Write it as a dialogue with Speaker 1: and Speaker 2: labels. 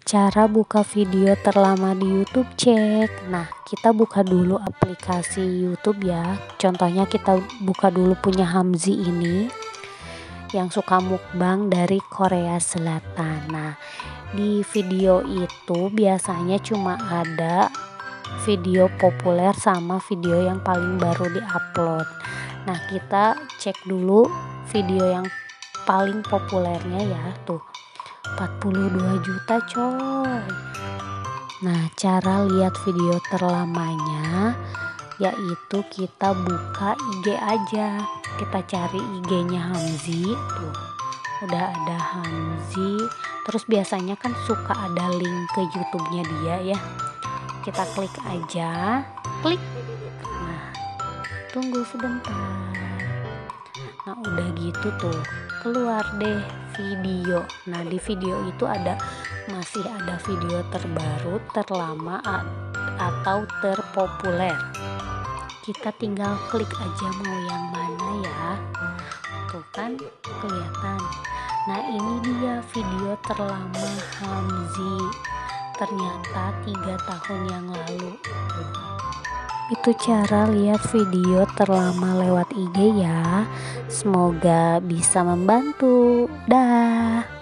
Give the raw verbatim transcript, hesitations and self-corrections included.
Speaker 1: Cara buka video terlama di YouTube, cek. Nah, kita buka dulu aplikasi YouTube ya. Contohnya kita buka dulu punya Hamzy ini yang suka mukbang dari Korea Selatan. Nah, di video itu biasanya cuma ada video populer sama video yang paling baru diupload. Nah, kita cek dulu video yang paling populernya ya, tuh empat puluh dua juta coy. Nah, cara lihat video terlamanya yaitu kita buka I G aja. Kita cari I G-nya Hamzy, tuh udah ada Hamzy. Terus biasanya kan suka ada link ke YouTube-nya dia ya. Kita klik aja, klik. Nah, tunggu sebentar. Nah, udah gitu tuh keluar deh video. Nah, di video itu ada masih ada video terbaru, terlama atau terpopuler. Kita tinggal klik aja mau yang mana ya. Tuh kan kelihatan. Nah, ini dia video terlama Hamzy. Ternyata tiga tahun yang lalu. Itu cara lihat video terlama lewat I G ya. Semoga bisa membantu. Dah.